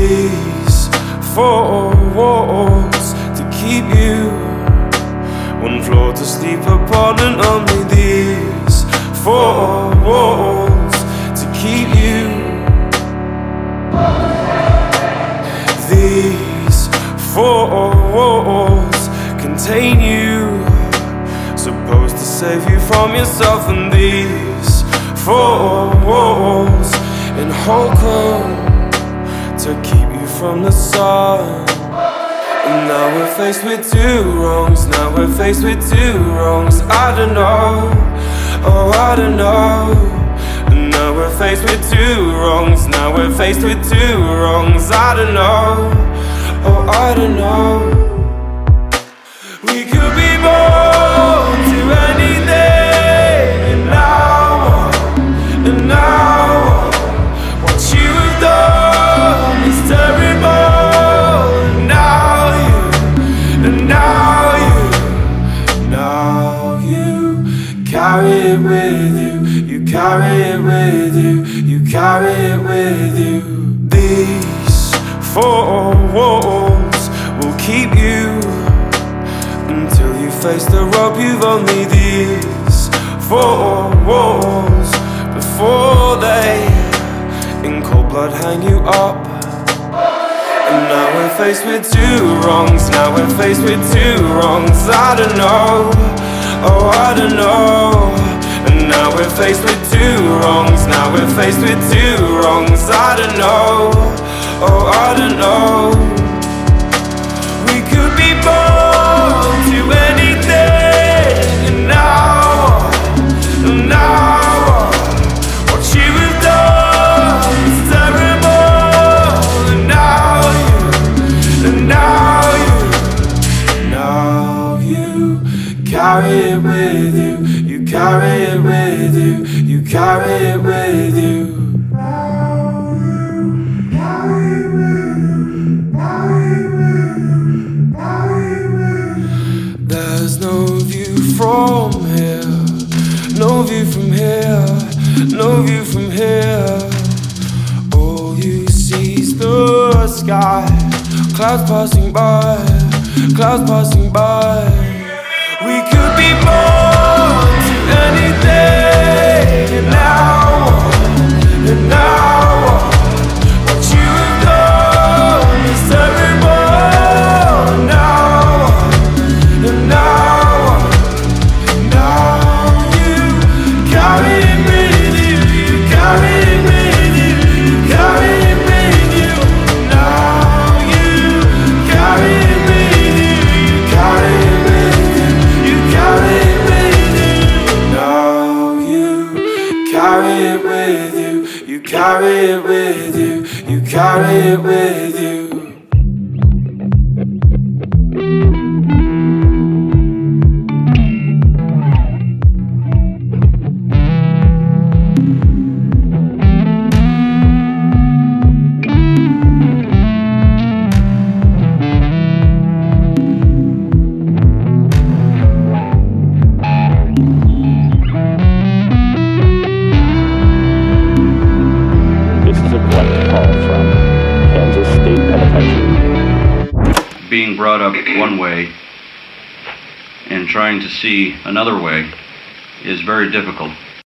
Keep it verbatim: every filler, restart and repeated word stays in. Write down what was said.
These four walls to keep you, one floor to sleep upon, and only these four walls to keep you. These four walls contain you, supposed to save you from yourself, and these four walls in Holcomb to keep you from the sun. And now we're faced with two wrongs, now we're faced with two wrongs. I don't know, oh I don't know. And now we're faced with two wrongs, now we're faced with two wrongs. I don't know, oh I don't know. We could be born to anything, and now, and now what you have done is terrible. And now you, and now you, now you carry it with you, you carry it with you, you carry it with you. These four walls will keep you until you face the rope. You've only these four walls before they in cold blood hang you up. And now we're faced with two wrongs, now we're faced with two wrongs. I don't know, oh I don't know. And now we're faced with two wrongs, now we're faced with two wrongs. I don't know, oh I don't know. We could be born to anything, and now, and now what you have done is terrible. And now you, and now you, now you carry it with you, you carry it with you, you carry it with you. There's no view from here, no view from here, no view from here. All you see is the sky, clouds passing by, clouds passing by. We could be born to anything, and now, and now what you have done is terrible. Now, and now, now you carry it with you, you carry it with you, you carry it with you. Now you carry it with you, you carry it with you, you carry it with you. Now you carry it with you, you carry it with you, you carry it with you. Being brought up one way and trying to see another way is very difficult.